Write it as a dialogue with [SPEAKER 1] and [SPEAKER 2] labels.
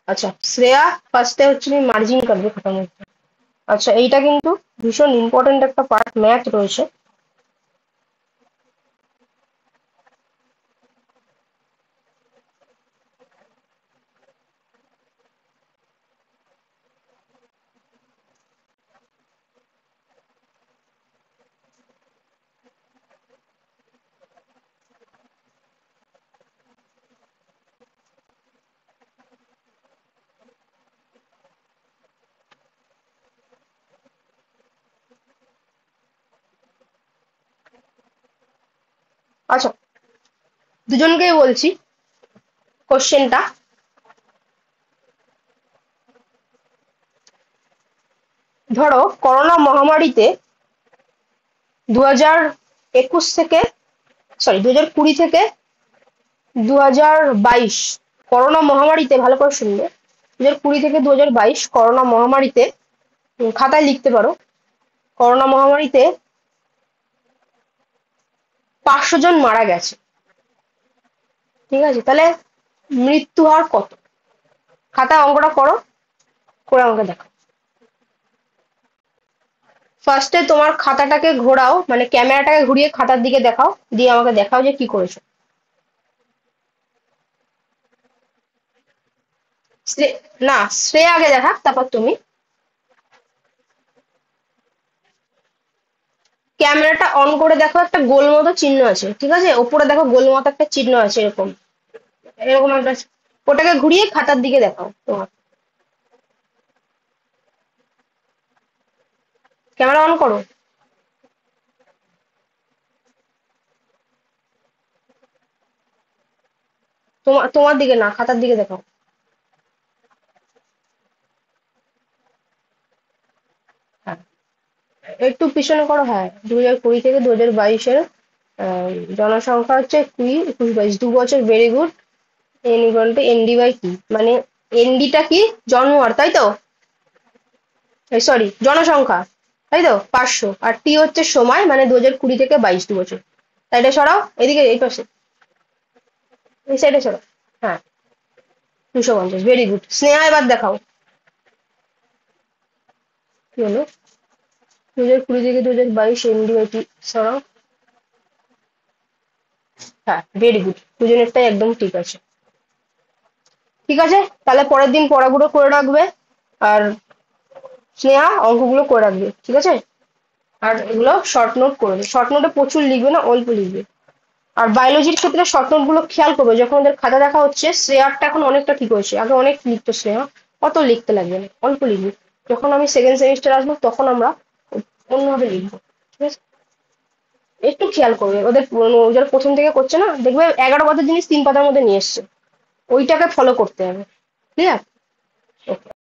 [SPEAKER 1] আচ্ছা, শ্রেয়া ফার্স্টে হচ্ছে তুমি মার্জিন কাটবে খাতার মধ্যে। আচ্ছা, এইটা কিন্তু ভীষণ ইম্পর্টেন্ট একটা পার্ট, ম্যাথ রয়েছে। আচ্ছা, দুজনকেই বলছি কোশ্চেনটা। ধরো করোনা মহামারীতে 2021 থেকে, সরি 2020 থেকে 2022, করোনা মহামারীতে, ভালো করে শুনবে, 2020 থেকে 2022 করোনা মহামারীতে, খাতায় লিখতে পারো, করোনা মহামারীতে 500 জন মারা গেছে। ঠিক আছে, তাহলে মৃত্যু হার কত? খাতায় অঙ্কটা করো, করে আমাকে দেখো। ফার্স্টে তোমার খাতাটাকে ঘোরাও, মানে ক্যামেরাটাকে ঘুরিয়ে খাতার দিকে দেখাও, দিয়ে আমাকে দেখাও যে কি করেছো। না, শ্রেয়া আগে দেখা, তারপর তুমি। ক্যামেরাটা অন করে দেখো, একটা গোল মতো চিহ্ন আছে, ঠিক আছে, ওপরে দেখো গোল মতো একটা চিহ্ন আছে, এরকম এরকম একটা। ওটাকে ঘুরিয়ে খাতার দিকে দেখাও তোমার। ক্যামেরা অন করো। তোমার তোমার দিকে না, খাতার দিকে দেখাও। হ্যাঁ, একটু পিছনে করো, হ্যাঁ। 2020 থেকে 2022-এর জনসংখ্যা হচ্ছে 20, 21, 22, 2 বছর, very good. N equal to N D by, T এনডিটা কি, জন্মহার, তাই তো? সরি, জনসংখ্যা, তাই তো, 500, আর টি হচ্ছে সময়, মানে 2020 থেকে 22, 2 বছর। তাই এটা সরাও এদিকে, এই পাশে, এই সাইডে সরাও। হ্যাঁ, 250, ভেরি গুড। স্নেহা এবার দেখাও কি হলো। 2020 থেকে 2022 এনডি বাই টি সরাও। হ্যাঁ, ভেরি গুড, দুজনেরটাই একদম ঠিক আছে। ঠিক আছে, তাহলে পরের দিন পড়াগুলো করে রাখবে, আর স্নেহা অঙ্কগুলো করে রাখবে, ঠিক আছে। আর এগুলো শর্ট নোট করবে, শর্ট নোটে প্রচুর লিখবে না, অল্প লিখবে। আর বায়োলজির ক্ষেত্রে শর্ট নোট গুলো খেয়াল করবে, যখন ওদের খাতা দেখা হচ্ছে, শ্রেয়ারটা এখন অনেকটা ঠিক হয়েছে, আগে অনেক লিখতো শ্রেয়া, অত লিখতে লাগবে না, অল্প লিখবে। যখন আমি সেকেন্ড সেমিস্টার আসবো, তখন আমরা অন্যভাবে লিখবো, ঠিক আছে। একটু খেয়াল করবে, ওদের যারা প্রথম থেকে করছে না, দেখবে 11 পাতার জিনিস 3 পাতার মধ্যে নিয়ে এসছে, ওইটাকে ফলো করতে হবে। ক্লিয়ার? ওকে।